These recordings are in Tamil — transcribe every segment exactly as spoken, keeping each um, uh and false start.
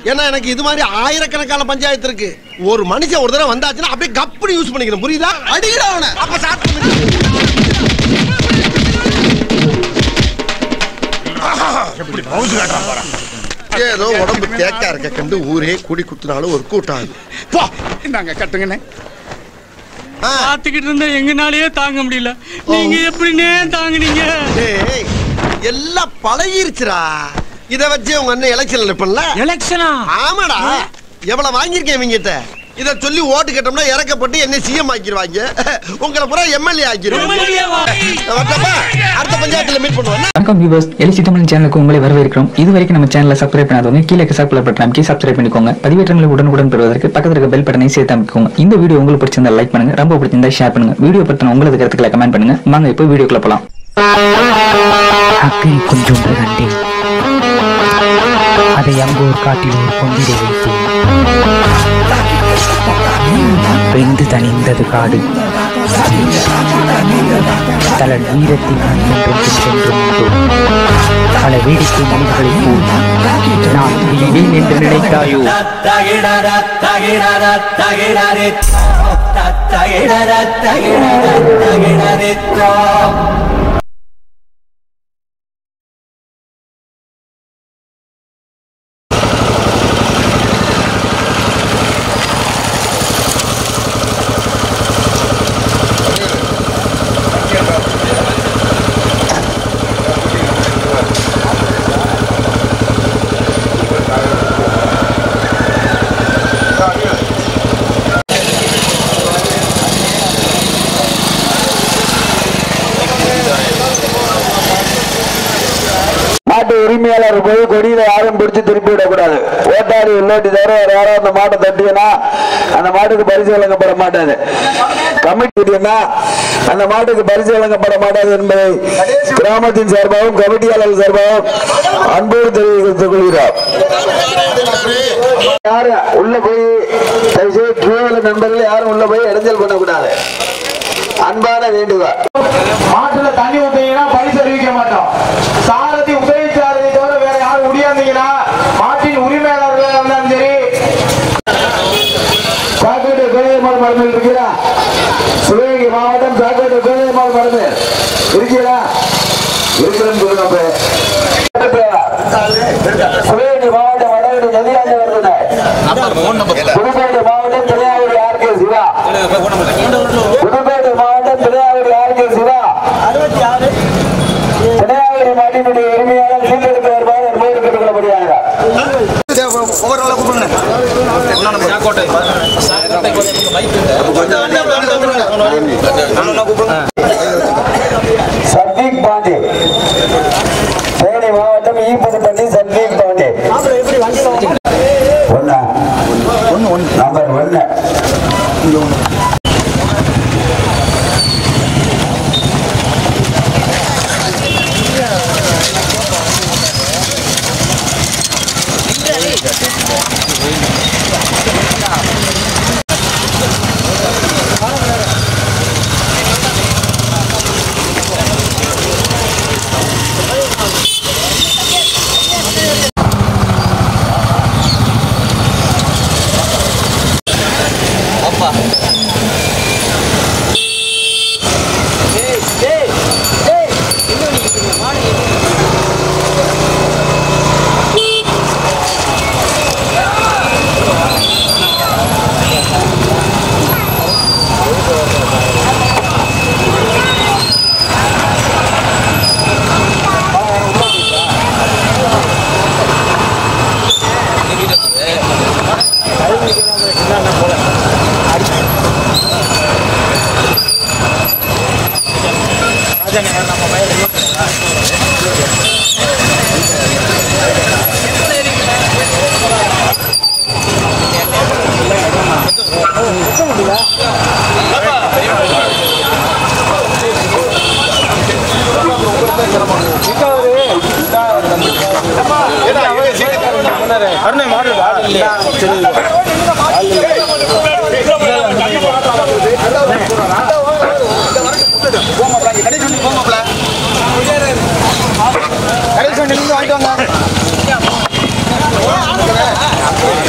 ஏன்னா எனக்கு இது மாதிரி ஆயிரக்கணக்கான பஞ்சாயத்து இருக்கு. ஒரு மனுஷன் ஒரு தடவை வந்தாச்சுன்னா அப்படியே கப்படி யூஸ் பண்ணிக்கணும். புரியுதா? அடிக்கடா அவனை. அப்ப ஸ்டார்ட் பண்ணு. எப்படி பவுஸ் காட்டா போறா. ஏதோ உடம்பு தேக்கா இருக்க கண்டு ஊரே கூடி குத்துனாலும் ஒரு கூட்டம். போ இந்தாங்க கட்டுங்கண்ணே. பாத்துக்கிட்டு இருந்தா எங்கனாலயே தாங்க முடியல. நீங்க எப்படினே தாங்குனீங்க? டேய் எல்லாம் பழகிருச்சுடா. இத வச்சு உங்க அண்ணன் எலெக்ஷன்ல நிப்பல்ல. எலெக்ஷனா? ஆமாடா. எவ்வளவு வாங்கியிருக்கேன் இவங்கிட்ட. இத சொல்லி ஓட்டு கேட்டோம்னா இறக்கப்பட்டு என்ன சிஎம் ஆக்கிடுவாங்க. உங்களை பூரா எம்எல்ஏ ஆக்கிடுவாங்க. அடுத்த பஞ்சாயத்துல மீட் பண்ணுவோம். வணக்கம் வியூவர்ஸ், எலிசி தமிழ் சேனலுக்கு உங்களை வரவேற்கிறோம். இது வரைக்கும் நம்ம சேனலை சப்ஸ்கிரைப் பண்ணாதவங்க கீழே சப்ஸ்கிரைப் பட்டன் அமைக்கி சப்ஸ்கிரைப் பண்ணிக்கோங்க. பதிவேற்றங்களை உடனுக்குடன் பெறுவதற்கு பக்கத்தில் இருக்க பெல் பட்டனை சேர்த்து அமைக்கோங்க. இந்த வீடியோ உங்களுக்கு பிடிச்சிருந்தா லைக் பண்ணுங்க, ரொம்ப பிடிச்சிருந்தா ஷேர் பண்ணுங்க. வீடியோ பத்தின உங்களது கருத்துக்களை கமெண்ட் பண்ணுங்க. வாங்க இப்போ வீடியோக்குள்ள போலாம். அக்கறை கொஞ்சம் கண்டேன், அதை அங்கோர் காட்டில் ஒரு கொண்டிட வைத்தேன். வெந்து தணிந்தது காடு, தலன் வீரத்தின் என்றும் சென்றும் பல வேடிக்கை மனிதர்களை போல் நான் விழிவேன் என்று நினைத்தாயோ? உரிமையாளர் போய் கொடியில யாரும் பிடிச்சு திருப்பி விடக்கூடாது. ஓட்டாளி உள்ளோட்டி தவிர யாராவது அந்த மாட்டை தட்டினா அந்த மாட்டுக்கு பரிசு வழங்கப்பட மாட்டாது. கமிட்டி அந்த மாட்டுக்கு பரிசு வழங்கப்பட மாட்டாது என்பதை கிராமத்தின் சார்பாகவும் கமிட்டியாளர்கள் சார்பாகவும் அன்போடு தெரிவித்துக் கொள்கிறோம். யாரும் உள்ள போய் நண்பர்கள் யாரும் உள்ள போய் இடைஞ்சல் பண்ணக்கூடாது. அன்பான வேண்டுகோள். மாட்டுல தண்ணி ஊத்தீங்கன்னா பரிசு அறிவிக்க மாட்டோம். சாரதி உதவிச்சாரதி தவிர வேற யாரும் முடியாதீங்கன்னா மாட்டின் உரிமையாளர்கள் இருந்தாலும் சரி. சாக்கோட்டை கோயமால் மருந்து இருக்கிறா? சிவகங்கை மாவட்டம் சாக்கோட்டை கோயமால் மருந்து இருக்கிறா? இருக்கிறேன்னு சொல்லுங்க. சிவகங்கை மாவட்டம் வடகடி நதியாண்ட வருது. புதுக்கோட்டை மாவட்டம் திருநாவூர் ஆர் கே சிவா. புதுக்கோட்டை மாவட்டம் திருநாவூர் ஆர் கே சிவா. திருநாவூர் மாட்டினுடைய உரிமையாளர் சீர்திருத்த வருவார் என்பது கேட்டுக்கொள்ளப்படுகிறார். சந்தீப் பாண்டே, தேனி மாவட்டம் ஈப்பதுப்பட்டி சந்தீப் பாண்டே. ஒன்னா நம்பர் ஒன்னு.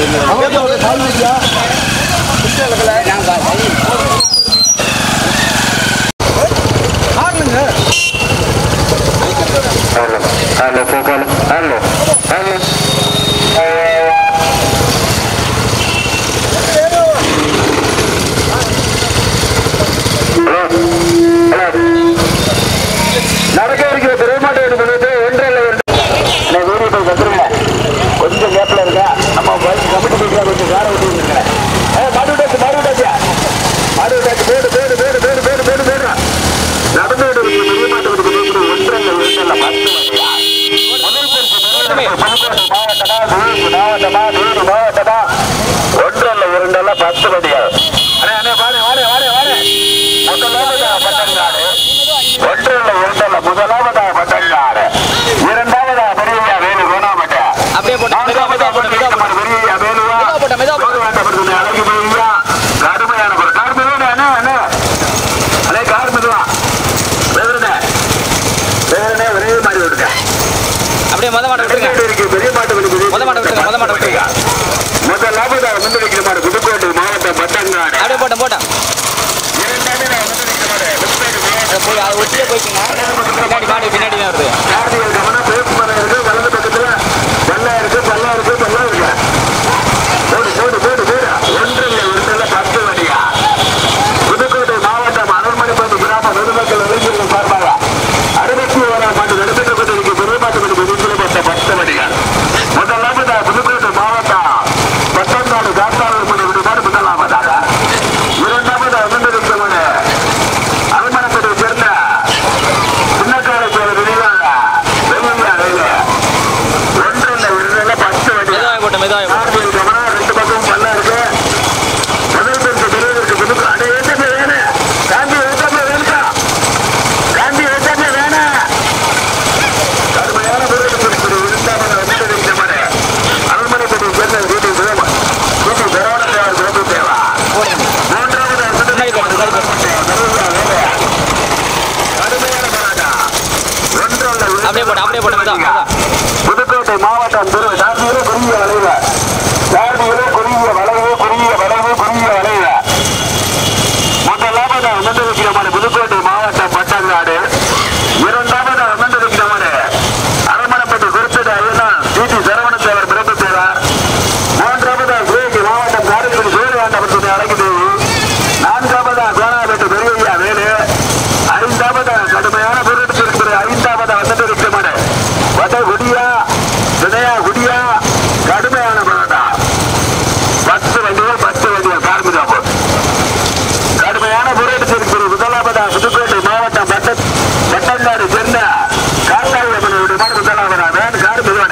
நடக்க இருக்கிற திரைமாட்டை எடுத்து ஒன்றில் கொஞ்சம் கேப்ல இருக்க நம்ம கமிட்டி பீட்ல கொஞ்சம் கார விட்டு இருக்கிறேன். மாடு விட்டாச்சு மாடு விட்டாச்சு மாடு விட்டாச்சு பேடு பேடு பேடு பேடு பேடு பேடு பேடு நடந்து மாட்டு ஒன்றல்ல ஒன்றல்ல மாவட்டமா நூறு மாவட்டமா ஒன்றல்ல இரண்டல்ல பத்து வடியா முதலாவதாக பட்டங்காடு ஒன்றல்ல இரண்டல்ல முதலாவதாக பட்டங்காடு இரண்டாவதாக பெரிய வேலு கோணாமட்ட அப்படியே போட்டு கடுமையான கார் மெதுவா அதே கார் மெதுவா ஒரே மாதிரி விடுங்க அப்படியே மொத மாட்ட விட்டுருங்க பெரிய மாட்டு மொத மாட்ட விட்டுருங்க மொத மாட்ட விட்டுருங்க முதலாவதாக முன்னெடுக்கிற மாடு புதுக்கோட்டை மாவட்டம் பட்டங்காடு அப்படியே போட்டேன் போட்டேன் போய் அதை ஒட்டியே போய்க்குங்க பின்னாடி மாடு பின்னாடி தான் வருது வலது பக்கத்துல வெள்ளா இருக்கு பல்லா இருக்கு பல்லா இருக்கு போடு போடு போடு போடு ஒன்றில் ஒன்றில் பத்து வடியா புதுக்கோட்டை மாவட்டம் அருள்மணிப்பந்து கிராம பொதுமக்கள் இளைஞர்கள் சார்பாக அறுபத்தி ஓராம் ஆண்டு நடைபெற்றப்பட்டிருக்க பெருமாட்டு பட்ட பத்து வடிகள் முதலாவதாக புதுக்கோட்டை மாவட்டம் பத்தொன்னாடு காத்தாளர் மணி விடுபாடு முதலாவதாக இரண்டாவதாக அமர்ந்திருக்கிறவன அரண்மனைப்பட்டை சேர்ந்த சின்னக்கார சோழர் நினைவாக ஒன்றில் ஒன்றில் பத்து வடி ரெண்டு பக்கம் பல்லா இருக்கு முதல் பெருசு பெரியதற்கு புதுக்கு அடை ஏற்ற வேணும் காந்தி ஏற்றாம வேணுக்கா காந்தி ஏற்றாம வேணும் கடுமையான அரண்மனைப்பட்டை சேர்ந்த வீட்டு சிவம் வீட்டு சரவண தேவர் சிறப்பு தேவா மூன்றாவது புதுக்கோட்டை மாவட்டம் திரு சார்பியிலே குறுகிய வளைவு சார்பியிலே குறுகிய வளைவு குறுகிய வளைவு குறுகிய வளைவு முதலாவது அமர்ந்திருக்கிறமான புதுக்கோட்டை மாவட்டம் பட்டங்காடு இரண்டாவது அமர்ந்திருக்கிறமான அரண்மனைப்பட்டு குறிப்பிட்ட ஐயனார் டிடி சரவணத்தேவர் பிறப்பு செய்வார் மூன்றாவது சிவகங்கை மாவட்டம் காரைக்குடி சூரியகாண்டபுரத்தை அழகுதேவி நான்காவது கோணாபேட்டு பெரியய்யா வேலு ஐந்தாவது கடுமையான பொருட்கள் ஐந்தாவது வந்திருக்கிறமான வட குடியா வினயா குடியா கடுமையான போராட்டா பத்து வண்டிகள் பத்து வண்டிகள் கார்மிகா போட் கடுமையான போராட்டத்திற்கு முதலாவதா புதுக்கோட்டை மாவட்டம் பட்ட பட்டங்காடு சேர்ந்த காத்தாயுடைய மாடு முதலாவதா வேன் கார் மெதுவானே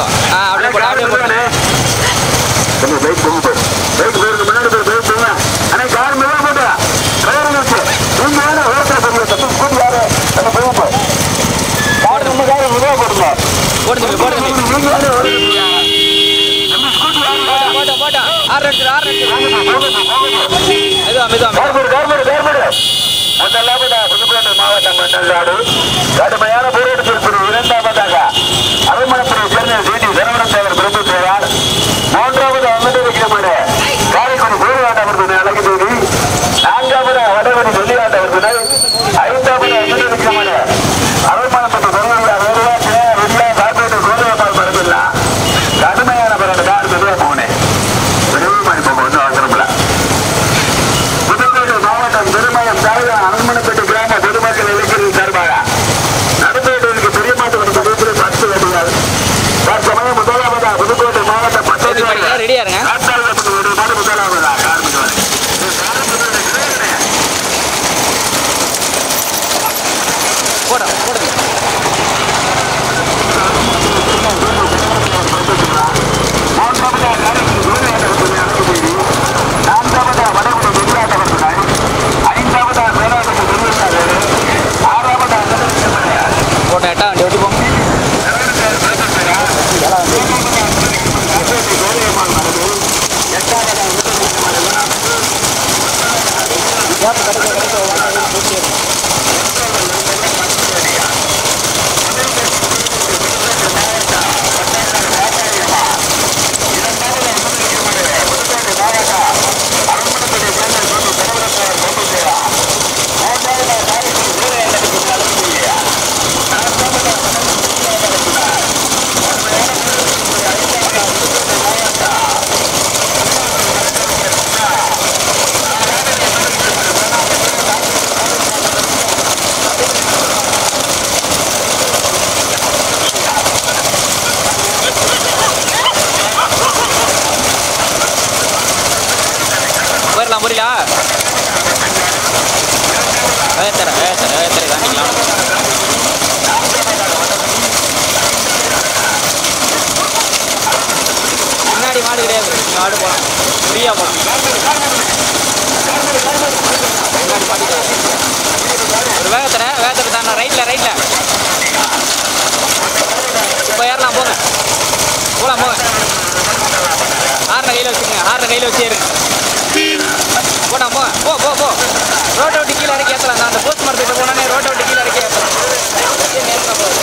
பைக் போகுது பைக் போயிருக்கு முன்னாடி போய் பைக் போங்க ஆனா கார் மெதுவா போட்டா கயிறு நீங்க வேணா ஓட்டுற சொல்லுங்க தப்பு ஸ்கூல் யாரு நம்ம போகும் கார் நம்ம கார் மெதுவா போடுங்க போடுங்க போடுங்க நீங்க வேணா ஓடுங்க நம்ம ஸ்கூல் யாரு போட்டா போட்டா ஆறு எடுத்து ஆறு எடுத்து மெதுவா மெதுவா கார் போடு கார் போடு கார் போடு முதலாவதா புதுக்கோட்டை மாவட்டம் மண்டலாடு கடுமையான போராட்டத்திற்கு இரண்டாவதாக அரண்மனைப்படை சேர்ந்த டிடி சரவணத்தேவர் பிரபு செய்வார் மூன்றாவது அமர்ந்திருக்கிறமான காரைக்குடி சூரியகாண்டபுரத்தினை அழகுதேவி நான்காவது வடவடி வெள்ளியாண்டவர்களை ஐந்தாவது அமர்ந்திருக்கிறமான அரண்மனைப்பட்ட பெருமையா வேறுவாச்சு வெள்ளியா காப்பீட்டு சோதனைப்பால் பரப்பில்லா கடுமையான பிறகு கார் மெதுவா போனேன் விரைவு மாதிரி போக வந்து அவசரமில்ல புதுக்கோட்டை மாவட்டம் திருமயம் தாழ்ந்த அரண்மனைப்பட்டு கிராம பொதுமக்கள் இளைஞர்கள் சார்பாக நடந்தவர்களுக்கு பெரிய மாட்டு பத்து வடிகள் தற்சமயம் முதலாவதா புதுக்கோட்டை மாவட்டம் பத்தொன்பது மாடு முதலாவதா கார்மிகவான் போட போடுங்க நான்காவதா வடகுடி வெள்ளாட்டவர்கள் ஐந்தாவதா வேளாண்மை வெள்ளாட்டவர் ஆறாவதா போட்ட எட்டா வண்டி ஓட்டி போங்க எட்டாவதா மாடு கிடையாது. இங்கே ஆடு போகலாம், ஃப்ரீயாக போகலாம். ஒரு வேகத்தர வேகத்தர தானே ரைட்டில் ரைட்டில் இப்போ ஏறலாம். போங்க போகலாம் போங்க. ஹார்னை கையில் வச்சுக்கோங்க, ஹார்னை கையில் வச்சு ஏறுங்க. போடா போ போ போ போ ரோட்டை விட்டு கீழே இறக்கி ஏற்றலாம். நான் அந்த போஸ்ட் மரத்துக்கிட்ட போனோன்னே ரோட்டை விட்டு கீழே இறக்கி ஏற்றலாம். நேரத்தில் போகுது.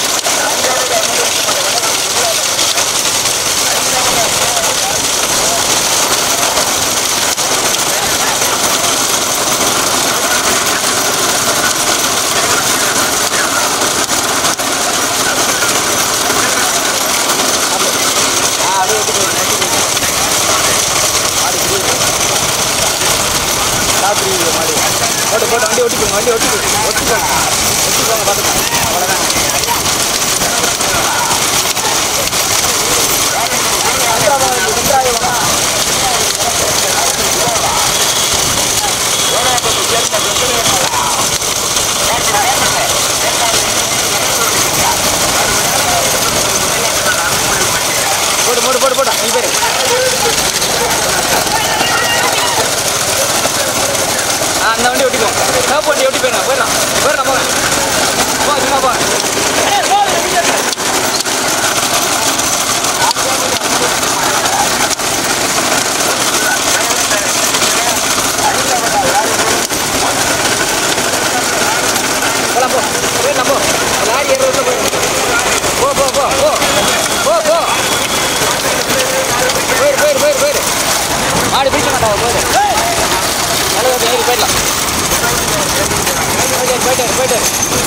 போட்டு போட்டு வண்டி ஓட்டிக்கோங்க, வண்டி ஓட்டிக்கோங்க ஒட்டிக்கோங்க ஒட்டிக்கோங்க பார்த்துக்கோங்க. அவ்வளோதான். போட்டு போட்டு போட்டு போட்டா நீ பேர் அந்த வண்டி ஓட்டிக்கோங்க. சிவப்பு வண்டி ஓட்டி போயிடலாம் போயிடலாம் போயிடலாம் போங்க போ சும்மா போ. போகலாம் போ போயிடலாம் போ. லாரி ஏற ரோட்டில் போயிடலாம். போ போ போ போ போ போ போயிரு போயிரு போயிரு போயிரு. மாடு பிடிக்க மாட்டாங்க போயிரு. நல்லது ஏறி போயிடலாம். போயிட்டு போயிட்டு போயிட்டு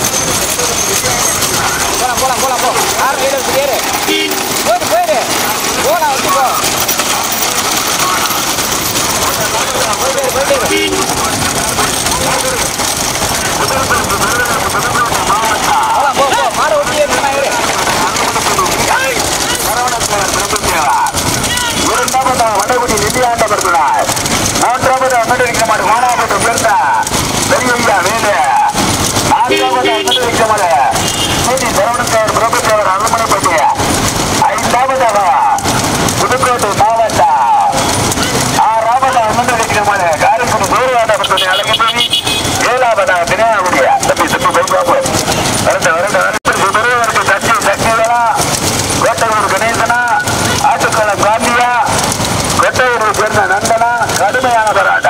போகலாம் போகலாம் போகலாம் போ. ஆறு கையில் வச்சு ஏறு. போயிட்டு போயிரு போகலாம் வச்சு போ. போயிட்டு போயிட்டு போகலாம் போ போ. மாடு ஓட்டி ஏறு ஏறு. இரண்டாவது வடகுடி நிதியாண்டவர்களால் மூன்றாவது அமர்ந்திருக்கிற மாடு மானாபுரம் பிறந்த பெரியய்யா வேலு. நான்காவது அமர்ந்திருக்கிற மாடு சேதி சரவணன் பிரபுத்தேவர் அரண்மனைப்பட்டி. ஐந்தாவதாக புதுக்கோட்டை மாவட்டம். ஆறாவது அமர்ந்திருக்கிற மாடு காரைக்குடி சூரியாண்டவர்களுடைய அழகி. ஏழாவதாக தினகுடிய தப்பி தப்பி பைபாபு வரட்ட வரட்ட வரட்டு சக்தி சக்திவேலா கோட்டையூர் கணேசனா ஆட்டுக்களம் காந்தியா கொட்டையூர் சேர்ந்த நந்தனா. கடுமையான போராட்டம்.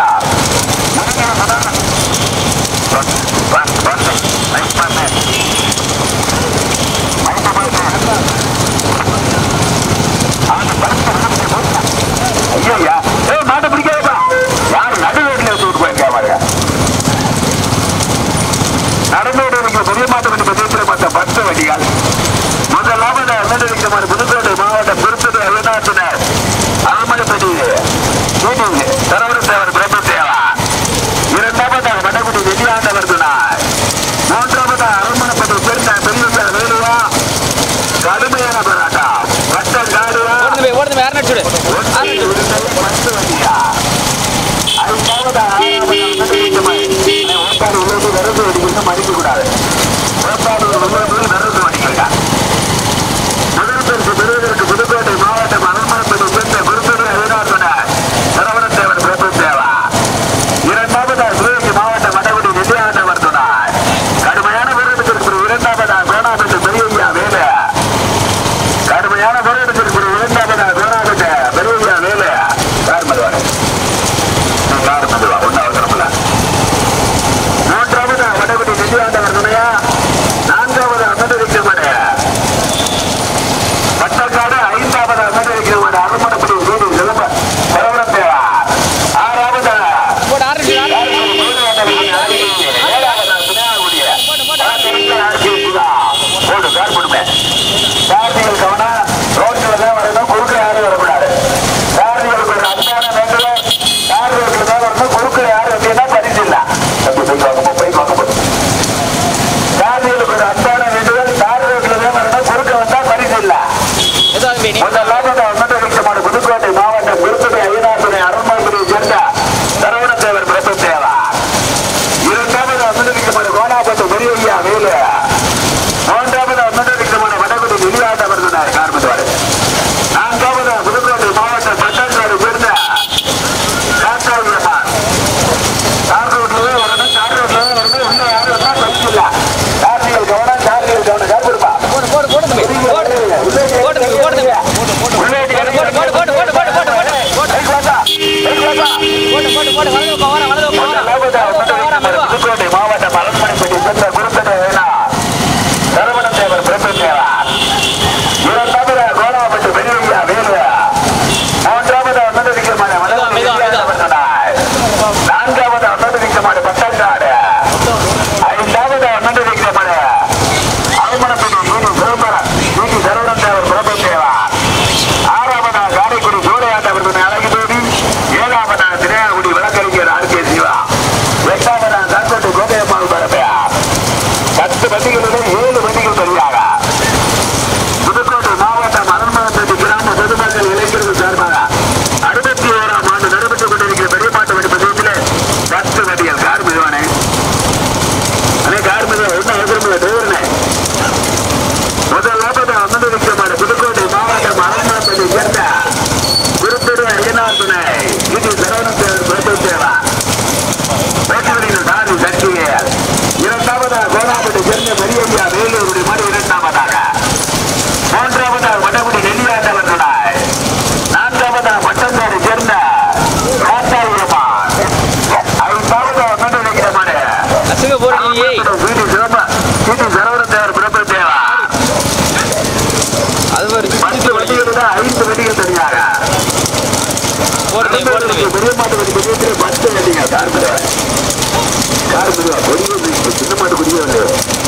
தம்பி போடு தம்பி பெரிய மாட்டு வண்டி பெரிய பத்து வண்டிங்க கார் மெதுவா கார் மெதுவா பெரிய சின்ன மாட்டு குடியே வந்து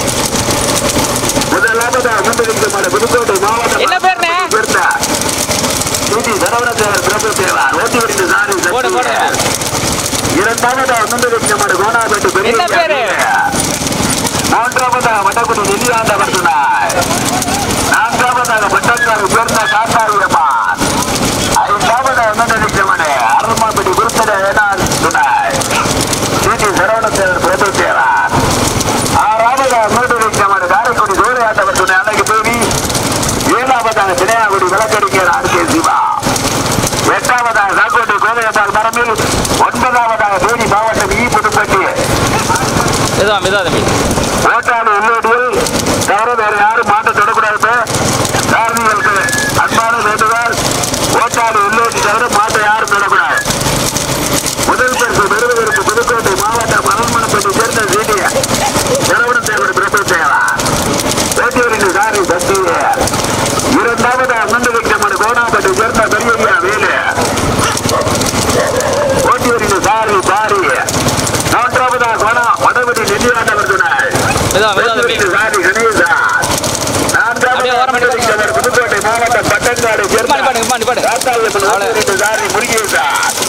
முதலாவதா முன்னெடுக்க மாட்ட புதுக்கோட்டை மாவட்டம் என்ன பேருண்ணே பேருந்தா டிடி சரவணதேவர் பிரபு தேவா ஓட்டி வண்டி சாரி போடு போடு இரண்டாவதா முன்னெடுக்க மாட்ட கோனாபேட்டு பெரிய என்ன பேரு மூன்றாவதாக மட்டக்குடி நெல்லியாண்டவர் துணாய் நான்காவதாக மட்டக்காடு பேர்ந்த காத்தாரி அம்மான் ஐந்தாவதாக முன்னெடுக்கமனே அருமாபடி குருத்தட ஏனார் துணாய் டிடி சரவணதேவர் பிரபு தேவா ஆறாவதாக முன்னெடுக்கமனே காரைக்குடி சூரியாண்டவர் துணை அன்னைக்கு தேவி ஏழாவதாக தினையாகுடி விளக்கடிக்கிற ஆர் கே சிவா எட்டாவதாக சாக்கோட்டை கோதையம்மாள் மரமில் ஒன்பதாவதாக தேனி மாவட்டம் ஈ புதுப்பட்டி மெதுவா மெதுவா தம்பி ஓட்டாளி உள்ளோடியில் தவிர வேற யாரும் மாட்ட தொடக்கூடாது காரணிகளுக்கு அன்பான வேண்டுகோள் ஓட்டாளி உள்ளோடி தவிர மாட்டை யாரும் தொடக்கூடாது முதல் பரிசு பெறுவதற்கு புதுக்கோட்டை மாவட்டம் மணல்மணப்பட்டி சேர்ந்த சீட்டிய சரவணதேவர் பிரபு தேவா ஓட்டியூரின் சாரி சக்தி இரண்டாவது அண்ணன் கோணாப்பட்டி சேர்ந்த பெரியய்யா வேலு ஓட்டியூரின் சாரி பாரி மூன்றாவதா கோணா வடவடி நெல்லியாண்டவர் துணை மெதுவா மெதுவா தம்பி சாரி கணேசா நான்காவது புதுக்கோட்டை மாவட்டம் பட்டங்காடு பாடு பாடு பாடு பாடு சேர்ந்த சாரி முருகேசா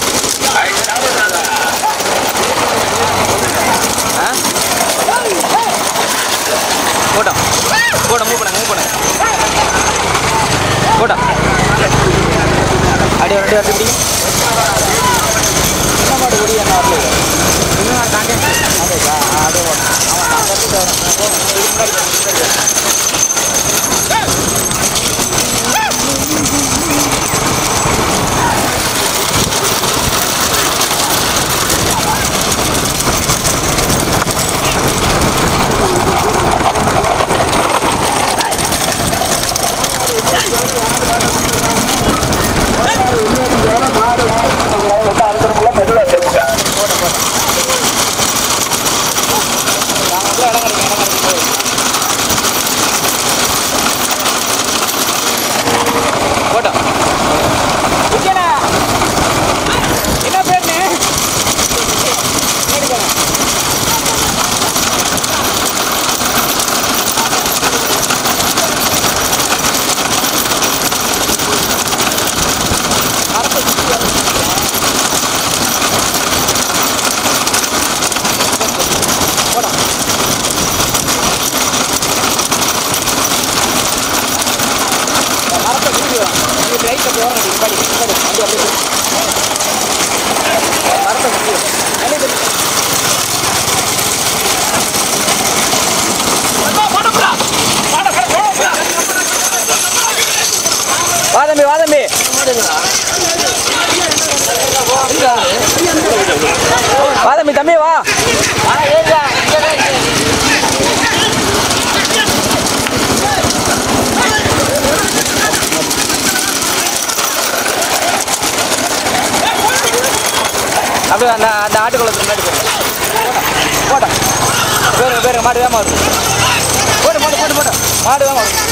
போட்டோம் போட மூவ் பண்ணுங்க மூவ் பண்ணுங்க போட்டோம் அடி ரெண்டு வாட்டி மாடு ஓடி என்ன வரல இன்னும் தாண்டி அதேக்கா அதே அவன் நான் கட்டிட்டு வாதம்பி வாதம்பி வாதம்பி தம்பி வா அப்படியே அந்த அந்த ஆட்டுக்குளத்துக்கு முன்னாடி போட்டா பேருங்க பேருங்க மாடு வேமா வரும் போட்டு போட்டு போட்டு போட்டு மாடு வேமா வரும்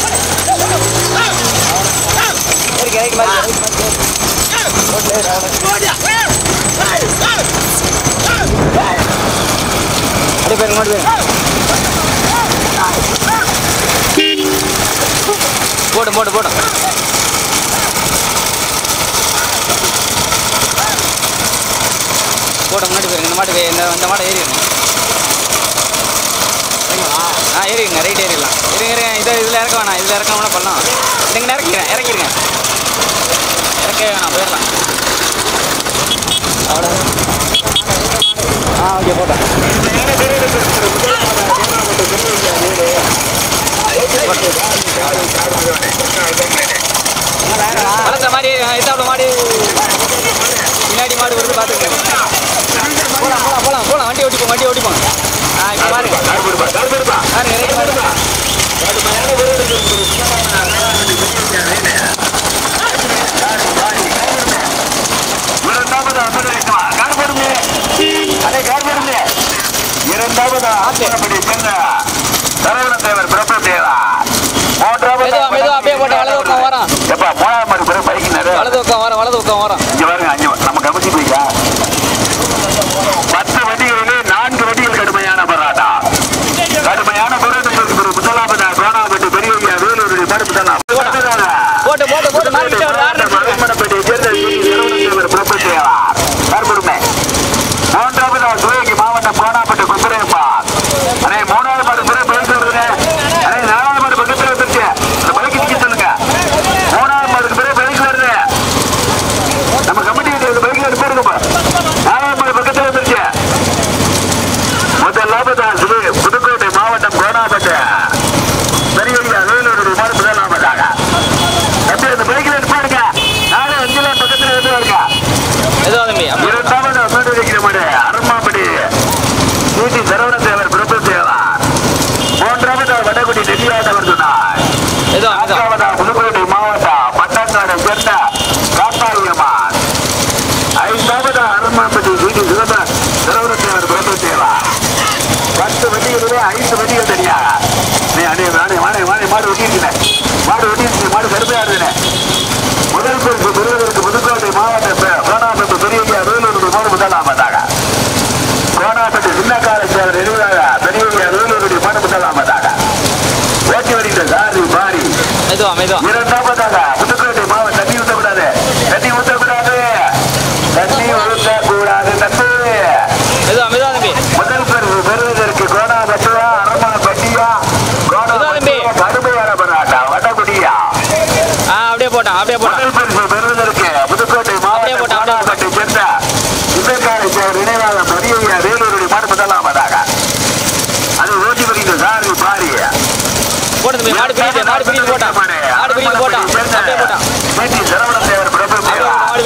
இறக்கி இறக்கி மாதிரி அப்படியே பேருங்க மாடு பேருங்க போட்டு போட்டு போட்டு போட்ட முன்னாடி போயிருங்க இந்த மாட்டு இந்த இந்த மாட்டை ஏறிடுங்க ஆ ஏறிடுங்க ரைட் ஏறிடலாம் இருங்க இருங்க இதை இதில் இறக்க வேணாம் இதில் இறக்க வேணாம் பண்ணலாம் இதுங்க இறக்கிறேன் இறக்கிடுங்க இறக்க வேணாம் போயிடலாம் அவ்வளோ ஆ ஓகே போட்டேன் வளர்த்த மாதிரி எத்தாப்புல மாடி பின்னாடி மாடு வருது பார்த்துக்கோங்க போகலாம் போகலாம் போகலாம் போகலாம் வண்டி ஓட்டிப்போம் வண்டி ஓட்டிப்போம் ஆ இப்போ பாருங்க பாருங்க ரைட் பாருங்க இரண்டாவது ஆசிரியப்படி சென்ற சரவணதேவர் பிரபு தேவா மெதுவா மெதுவா அப்படியே போட்டு வலது பக்கம் வரோம் எப்பா மூணாவது மாதிரி பிறகு பைக்கினாரு வலது பக்கம் வரோம் வலது பக்கம் வரோம் இங்க பாருங்க அஞ்சு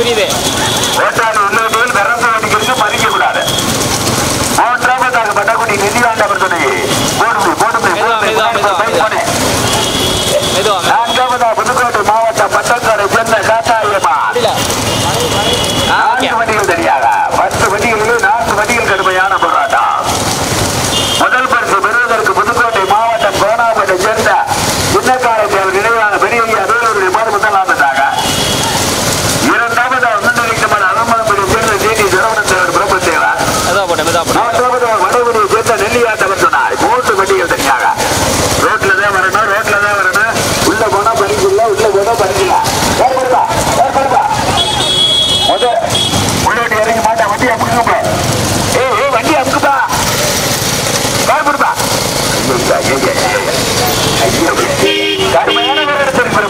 புரியுது. ஓட்டாளி உள்ளவர்கள் விரசு வண்டிகளுக்கு மதிக்க கூடாது. மூன்றாவதாக பட்டக்குடி நெல்லியாண்டவர் துணை போடுமை போடுமை நான்காவதா புதுக்கோட்டை மாவட்டம் பட்டக்காரை சேர்ந்த காத்தாயம்மா நான்கு வண்டிகள் தனியாக பத்து வண்டிகளில் நான்கு வண்டிகள் கடுமையான போராட்டம். முதல் பரிசு பெறுவதற்கு புதுக்கோட்டை மாவட்டம் கோணாபட்டை சேர்ந்த சின்னக்காரை தேவர் நினைவான பெரியய்யா வேலூரில் மாறு முதலாவதாக. இரண்டாவதாக முன்னணிக்கப்பட்ட அலம்பலம்படி சேர்ந்த ஜேடி சரவணன் தேவர் பிரபுத்தேவர். மூன்றாவதாக வடகுடியை சேர்ந்த நெல்லியாண்டவர் சொன்னார். மூன்று வண்டிகள் தனியாக ரோட்ல தான் வரணும் ரோட்ல தான் வரணும். உள்ள போனா பறிக்கல உள்ள போனா பறிக்கல ஏற்படுதா ஏற்படுதா முத உள்ளோட்டி இறங்கி மாட்டா வண்டி அமுக்குப்பா. ஏ ஏ வண்டி அமுக்குப்பா ஏற்படுதா கடுமையான முதலாவது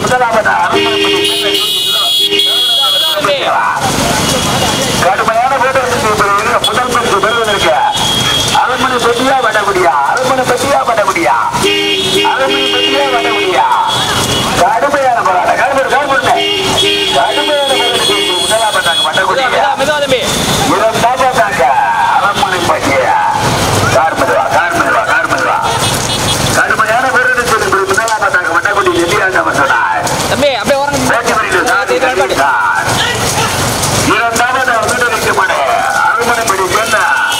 கடுமையான முதல் பரிசு பெறுவதற்கு அரண்மனை பெட்டியா வடகுடியா அரண்மனை பெட்டியா வடகுடியா அரண்மனை பெட்டியா வடகுடியா கடுமையான போராட்டம் கடுமையான கடுமையான முதலாவதாக வடகுடியா இரண்டாவதாக அரண்மனை பெட்டியா கார்மதுவா கார்மதுவா கார்மதுவா கடுமையான போராட்டத்திற்கு முதலாவதாக வடகுடி நெல்லியாண்டவர் சொன்னார். இரண்டாவது முன்னணிக்கப்பட்ட அரண்மனைப்படி சேர்ந்த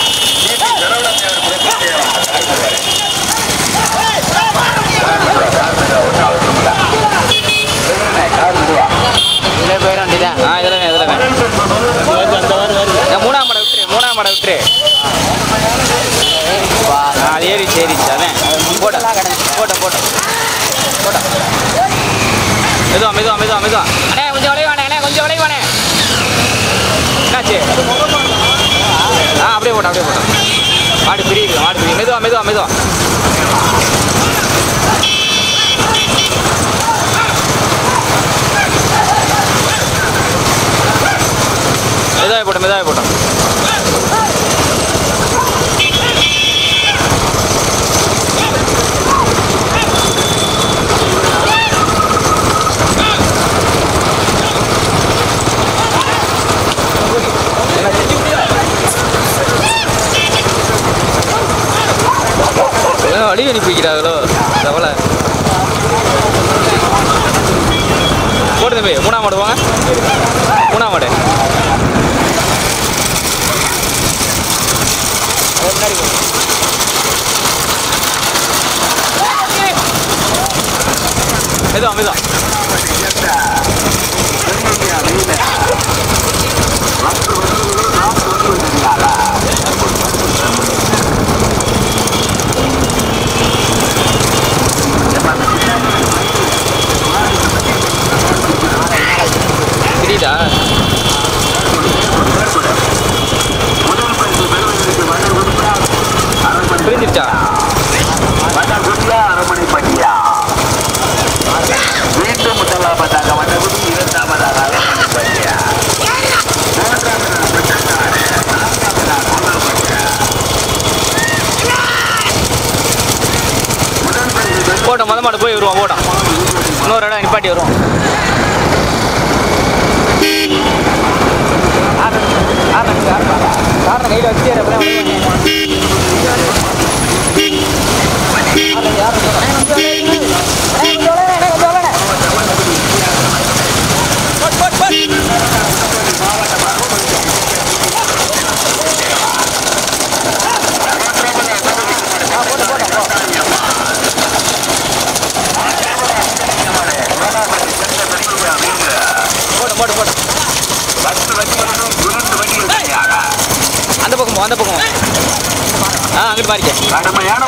மூணாம் மடை விட்டுரு மூணாம் மடை விட்டுரு அது ஏறிச்சு ஏறிச்சு அதான் போட்ட போட்ட போட்ட போட்ட மெதுவா மெதுவா மெதுவா மெதுவா அண்ணே கொஞ்சம் விளைவானே அண்ணே கொஞ்சம் விளைவானே என்னாச்சு? ஆ அப்படியே போட்டோம் அப்படியே போட்டோம் மாடு பிரியுது மாடு பிரியும் மெதுவா மெதுவா மெதுவா மெதுவாக போட்டோம் மெதுவாக போட்டோம் வழி அனுப்பிக்கிறாங்களோ தவளை போட்டு தம்பி மூணாம் மாடு வாங்க மூணாம் மாடு மெதுவா மெதுவா புரியுதா? புரிஞ்சிருச்சா? அரண்மனை பட்டியா மீண்டும் முதலாவதாக வடகுடி இரண்டாவதாக அரண்மனை பட்டியா போட்டோம் மொதல் மாடு போய் வருவோம் போட்டோம் இன்னொரு இடம் நிப்பாட்டி வருவோம் கையில் வச்சு அந்த பக்கம் அந்த பக்கம் ஆ அங்கிட்டு பாருங்க கடுமையான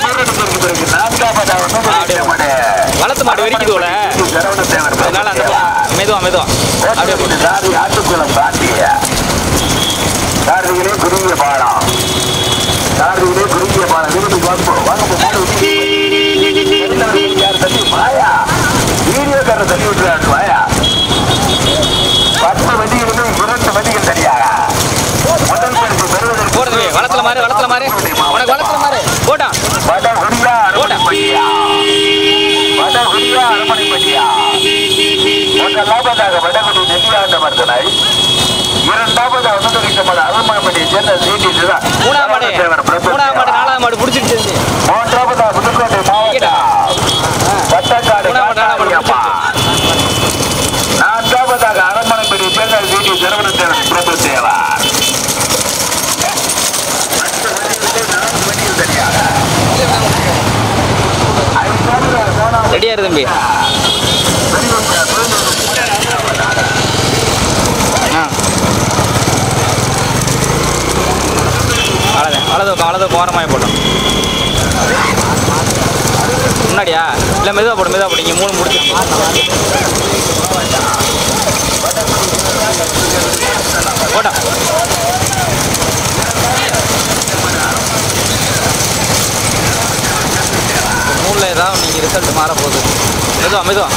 வளர்த்து மாடு வெடிக்குதோட அதனால அந்த பக்கம் மெதுவா மெதுவா அப்படியே சாதி ஆட்டுக்குளம் பாட்டிய சாரதிகளே குறுகிய பாலம் சாரதிகளே குறுகிய பாலம் வீடு வாங்க வாங்க யார் தள்ளி வாயா வீடியோக்கார தள்ளி விட்டுறாரு வாயா பத்து வண்டிகளும் இரண்டு வண்டிகள் தனியாக முதல் பரிசு பெறுவதற்கு போடுது வளத்துல மாறு வளத்துல மாறு உனக்கு வளத்துல மாறு போட்டா வட உரியா அரண்மனை பட்டியா வட உரியா அரண்மனை பட்டியா முதலாவதாக வடகுடி நெல்லியாண்ட மருதனை ரெடியா இரு தம்பி. அவ்வளோதான் அவ்வளோதான் அவ்வளோதான் போரமாய் போட்டோம். முன்னாடியா இல்லை மெதுவாக போடும் மெதுவாக போடும். இங்கே மூணு முடிச்சு போட்டா மூணில் ஏதாவது நீங்கள் ரிசல்ட் மாற போகுது. மெதுவா மெதுவா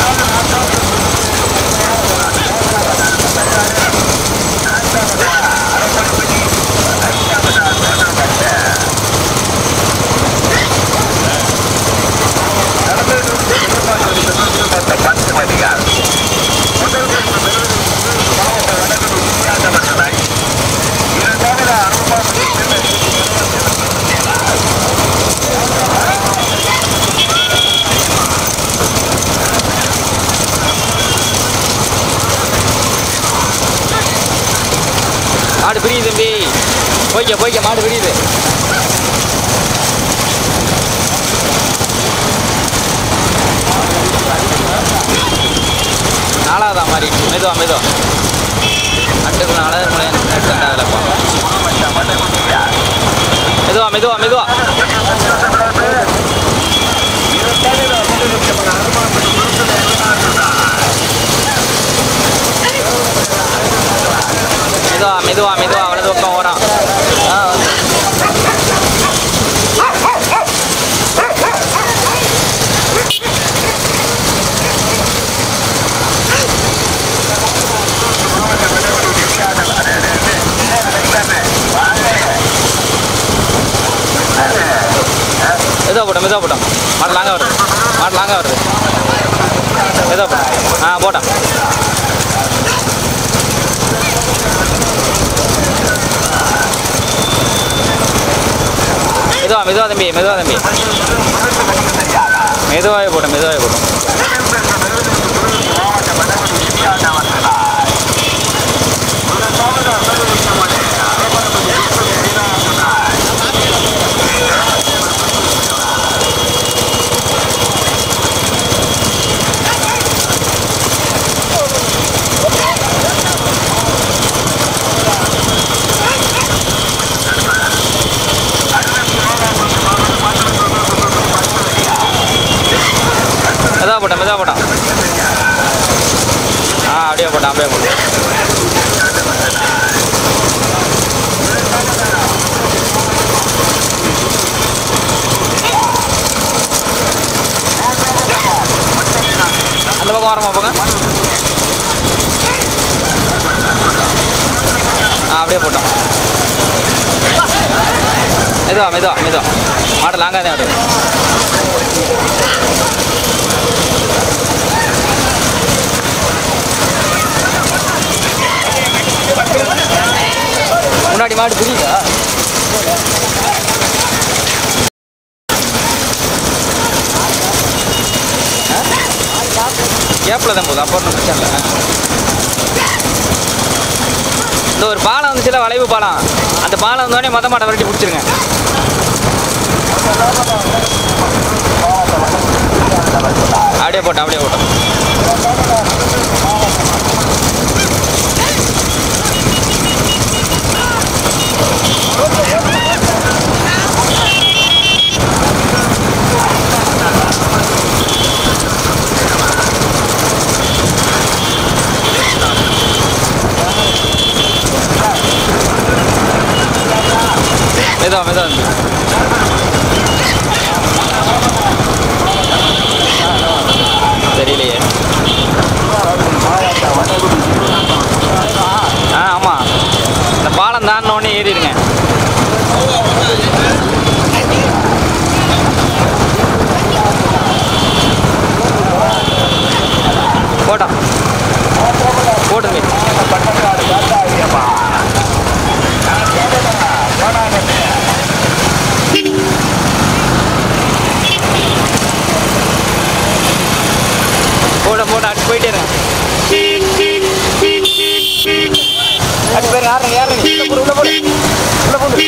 மாடு பிரியுது தம்பி. போய்க்க போய்க்க மாடு பிரியுது. நாலாவதா மாதிரி மெதுவா மெதுவா அட்டுக்கு நாலாவது ரெண்டாவதுலப்பா. மெதுவா மெதுவா மெதுவா மெதுவா மெதுவா மெதுவா அவ்வளோ பக்கம் வரான். மெதுவா போட்டோம் மெதுவா போட்டோம். மாடு லாங்காக வருது மாடு லாங்காக வருது. மெதுவா போட்டோம். ஆ போட்டோம். மெதுவா மெதுவா தம்பி மெதுவா தம்பி மெதுவாகவே போட்டோம் மெதுவாகவே போட்டோம். மெதுவா போட்டோம் மெதுவா போட்டோம். ஆ அப்படியே போட்டோம் அப்படியே போட்டோம். அந்த பக்கம் வரமா போங்க. ஆ அப்படியே போட்டோம். மெதுவா மெதுவா மெதுவா மாடு லாங்காக தான் அப்படியே. முன்னாடி மாடு புரியுதா? கேப்பில் தான் போகுது. அப்போ ஒன்றும் பிரச்சனை இல்லை. இந்த ஒரு பாலம் வந்துச்சுல வளைவு பாலம். அந்த பாலம் வந்தோடனே மொத்த மாட்டை விரட்டி பிடிச்சிருங்க. அப்படியே போட்டோம் அப்படியே போட்டோம். மெதுவா மெதுவா தெரியலையே. ஆ ஆமாம் இந்த பாலம் தாண்டினோடனே ஏறிடுங்க. போட்டோம் போட்டுங்க. போட போட அடிச்சு போயிட்டே இருங்க. அடிச்சு போயிருங்க. யாருங்க யாருங்க உள்ள போடு உள்ள போடு.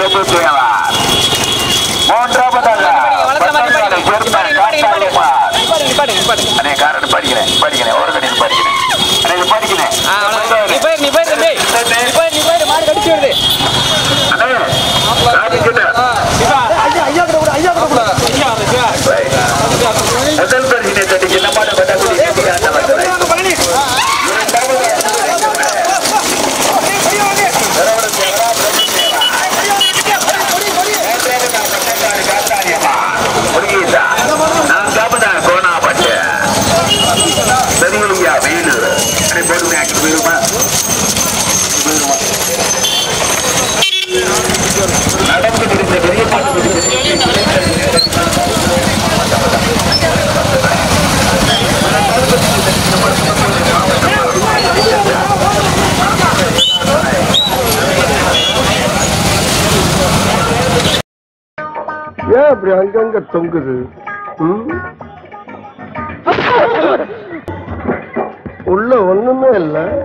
சிறப்பு தேவார். மூன்றாவதாக அண்ணே காரன் படிக்கிறேன் படிக்கிறேன் ஒரு கடையில் படிக்கிறேன் அண்ணே படிக்கிறேன் நீ போயிரு நீ போயிரு தம்பி நீ போயிரு நீ போயிரு மாடு கடிச்சு வருது அண்ணே காட்டிக்கிட்ட முதல் பரிசினை தட்டி சின்ன மாடு பட்டாக்குடி நான் காப்பதான் கோணாப்பட்டு சரியா வெயில் போட்டு போயிருமா நடந்து முடிந்த பெரிய ஏன் அப்படி அங்கங்க தொங்குது? உள்ள ஒண்ணுமே இல்லை.